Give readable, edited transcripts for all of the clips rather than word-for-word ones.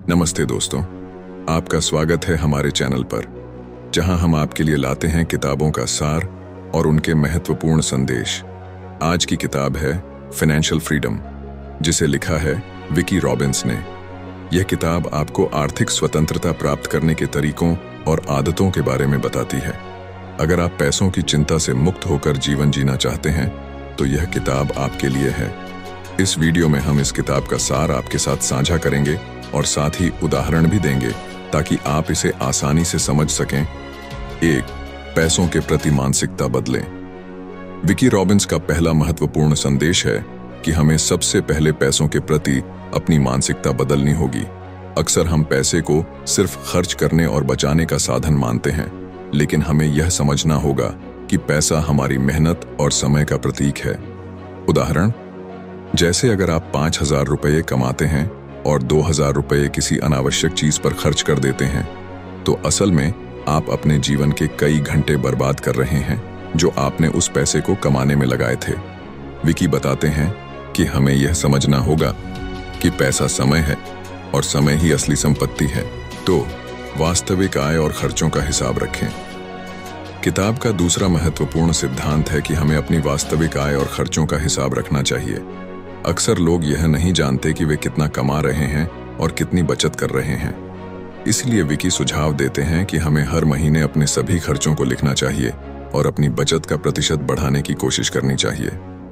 नमस्ते दोस्तों, आपका स्वागत है हमारे चैनल पर, जहां हम आपके लिए लाते हैं किताबों का सार और उनके महत्वपूर्ण संदेश। आज की किताब है फाइनेंशियल फ्रीडम, जिसे लिखा है विकी रॉबिन्स ने। यह किताब आपको आर्थिक स्वतंत्रता प्राप्त करने के तरीकों और आदतों के बारे में बताती है। अगर आप पैसों की चिंता से मुक्त होकर जीवन जीना चाहते हैं, तो यह किताब आपके लिए है। इस वीडियो में हम इस किताब का सार आपके साथ साझा करेंगे और साथ ही उदाहरण भी देंगे ताकि आप इसे आसानी से समझ सकें। 1. पैसों के प्रति मानसिकता बदलें। विकी रॉबिन्स का पहला महत्वपूर्ण संदेश है कि हमें सबसे पहले पैसों के प्रति अपनी मानसिकता बदलनी होगी। अक्सर हम पैसे को सिर्फ खर्च करने और बचाने का साधन मानते हैं, लेकिन हमें यह समझना होगा कि पैसा हमारी मेहनत और समय का प्रतीक है। उदाहरण, जैसे अगर आप 5,000 रुपये कमाते हैं और 2,000 रुपये किसी अनावश्यक चीज पर खर्च कर देते हैं, तो असल में आप अपने जीवन के कई घंटे बर्बाद कर रहे हैं जो आपने उस पैसे को कमाने में लगाए थे। विकी बताते हैं कि हमें यह समझना होगा कि पैसा समय है और समय ही असली संपत्ति है, तो वास्तविक आय और खर्चों का हिसाब रखें। किताब का दूसरा महत्वपूर्ण सिद्धांत है कि हमें अपनी वास्तविक आय और खर्चों का हिसाब रखना चाहिए। अक्सर लोग यह नहीं जानते कि वे कितना कमा रहे हैं और कितनी बचत कर रहे हैं। इसलिए विकी सुझाव देते हैं कि हमें हर महीने अपने सभी खर्चों को लिखना चाहिए और अपनी बचत का प्रतिशत बढ़ाने की कोशिश करनी चाहिए।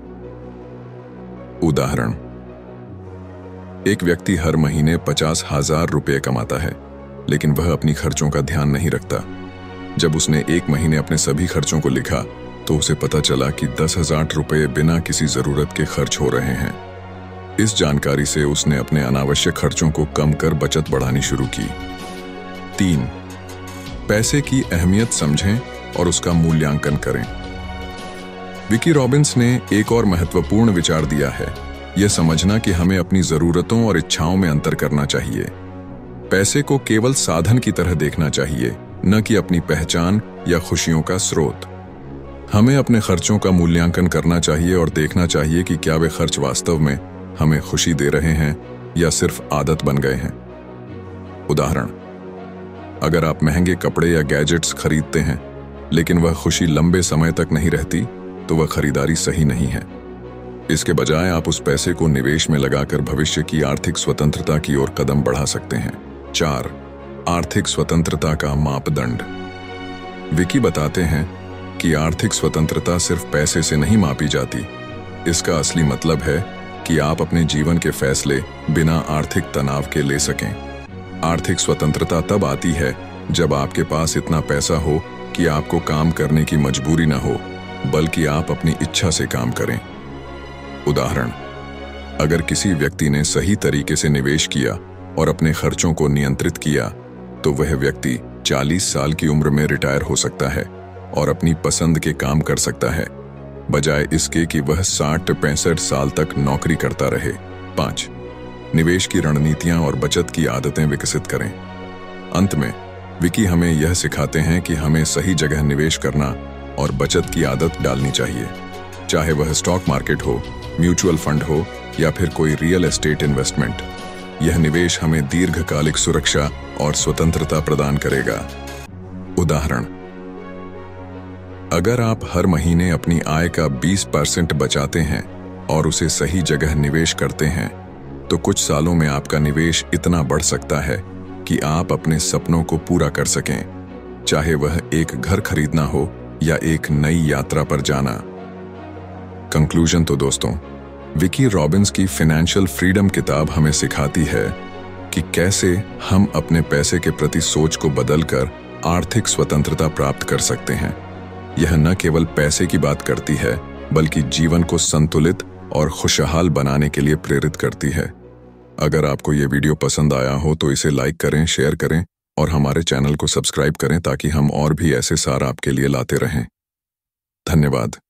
उदाहरण, एक व्यक्ति हर महीने 50,000 रुपये कमाता है, लेकिन वह अपनी खर्चों का ध्यान नहीं रखता। जब उसने एक महीने अपने सभी खर्चों को लिखा, तो उसे पता चला कि 10,000 रुपये बिना किसी जरूरत के खर्च हो रहे हैं। इस जानकारी से उसने अपने अनावश्यक खर्चों को कम कर बचत बढ़ानी शुरू की। 3. पैसे की अहमियत समझें और उसका मूल्यांकन करें। विकी रॉबिन्स ने एक और महत्वपूर्ण विचार दिया है, यह समझना कि हमें अपनी जरूरतों और इच्छाओं में अंतर करना चाहिए। पैसे को केवल साधन की तरह देखना चाहिए, न कि अपनी पहचान या खुशियों का स्रोत। हमें अपने खर्चों का मूल्यांकन करना चाहिए और देखना चाहिए कि क्या वे खर्च वास्तव में हमें खुशी दे रहे हैं या सिर्फ आदत बन गए हैं। उदाहरण, अगर आप महंगे कपड़े या गैजेट्स खरीदते हैं, लेकिन वह खुशी लंबे समय तक नहीं रहती, तो वह खरीदारी सही नहीं है। इसके बजाय आप उस पैसे को निवेश में लगाकर भविष्य की आर्थिक स्वतंत्रता की ओर कदम बढ़ा सकते हैं। 4. आर्थिक स्वतंत्रता का मापदंड। विकी बताते हैं कि आर्थिक स्वतंत्रता सिर्फ पैसे से नहीं मापी जाती। इसका असली मतलब है कि आप अपने जीवन के फैसले बिना आर्थिक तनाव के ले सकें। आर्थिक स्वतंत्रता तब आती है जब आपके पास इतना पैसा हो कि आपको काम करने की मजबूरी न हो, बल्कि आप अपनी इच्छा से काम करें। उदाहरण, अगर किसी व्यक्ति ने सही तरीके से निवेश किया और अपने खर्चों को नियंत्रित किया, तो वह व्यक्ति 40 साल की उम्र में रिटायर हो सकता है और अपनी पसंद के काम कर सकता है, बजाय इसके कि वह 60-65 साल तक नौकरी करता रहे। 5. निवेश की रणनीतियां और बचत की आदतें विकसित करें। अंत में विकी हमें यह सिखाते हैं कि हमें सही जगह निवेश करना और बचत की आदत डालनी चाहिए, चाहे वह स्टॉक मार्केट हो, म्यूचुअल फंड हो या फिर कोई रियल एस्टेट इन्वेस्टमेंट। यह निवेश हमें दीर्घकालिक सुरक्षा और स्वतंत्रता प्रदान करेगा। उदाहरण, अगर आप हर महीने अपनी आय का 20% बचाते हैं और उसे सही जगह निवेश करते हैं, तो कुछ सालों में आपका निवेश इतना बढ़ सकता है कि आप अपने सपनों को पूरा कर सकें, चाहे वह एक घर खरीदना हो या एक नई यात्रा पर जाना। कंक्लूजन तो दोस्तों, विकी रॉबिन्स की फाइनेंशियल फ्रीडम किताब हमें सिखाती है कि कैसे हम अपने पैसे के प्रति सोच को बदलकर आर्थिक स्वतंत्रता प्राप्त कर सकते हैं। यह न केवल पैसे की बात करती है, बल्कि जीवन को संतुलित और खुशहाल बनाने के लिए प्रेरित करती है। अगर आपको ये वीडियो पसंद आया हो तो इसे लाइक करें, शेयर करें और हमारे चैनल को सब्सक्राइब करें ताकि हम और भी ऐसे सार आपके लिए लाते रहें। धन्यवाद।